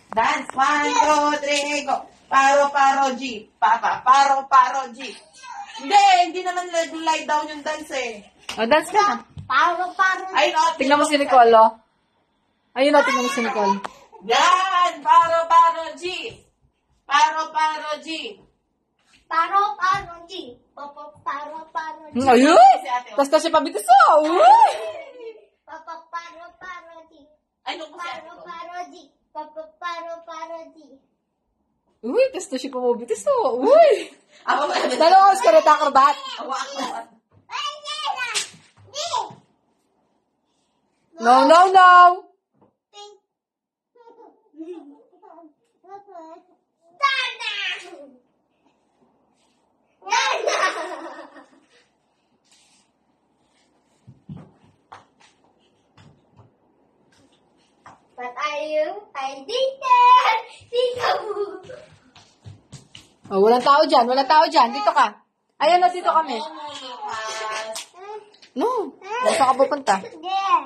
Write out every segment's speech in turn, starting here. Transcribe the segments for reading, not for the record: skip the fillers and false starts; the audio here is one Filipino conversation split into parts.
Dance. 1, 2, 3, go. Paro, paro, G. Papa, paro, paro, G. Hindi naman lie down yung dance eh. O, dance ka na. Paro, paro. Ay, no. Tingnan mo si Nicole, oh. Ayun, oh, tingnan mo si Nicole. Yan. Paro, paro, G. Paro, paro, G. Paro, paro, G. Papa, paro, paro, G. Ayun! Tas siya pabitis, oh. Uy! Papa, paro, paro, G. Ay, no po si ate Paro, ko. paro, G. Papa, paro, paro, G. Uy, tas siya pabitis, oh. Uy! Ako ba? Dalawang oras ka rita, karbat. Ako. Ay, Nena! G! No, no, no! Dana! Dana! But I didn't think of Oh, walang tao dyan, walang tao dyan. Dito ka. Ayan, oh, dito kami. No, saan ka pupunta? Yeah.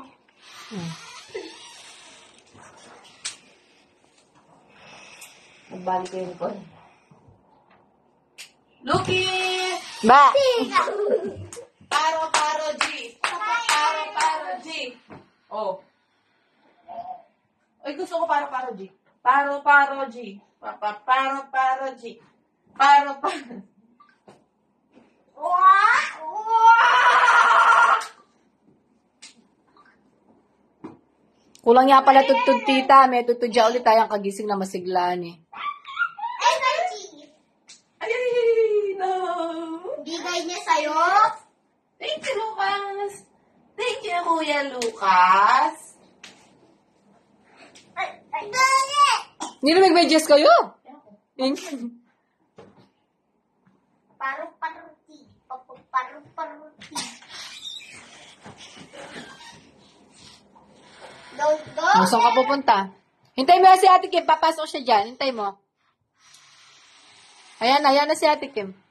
Nagbalik kayo ko. Lucky! Ba! Paro, paro, G. Paro, paro, G. Oh. Ay, gusto ko paro, paro, G. Paro, paro, G. Paro, paro, G. Paro, paro. Kulang nga pala tutod, tita. May tutod dyan ulit tayong kagising na masiglaan, eh. Ay, Marchi! Ay, no. Bigay niya sa'yo? Thank you, Lucas. Thank you, Kuya Lucas. Ay, dali! Hindi na mag-medyas kayo. Thank you. Paru-paruti. Paru-paruti. Go. Saan ka pupunta? Hintay mo na si Ate Kim. Papasok siya dyan. Hintay mo. Ayan na si Ate Kim.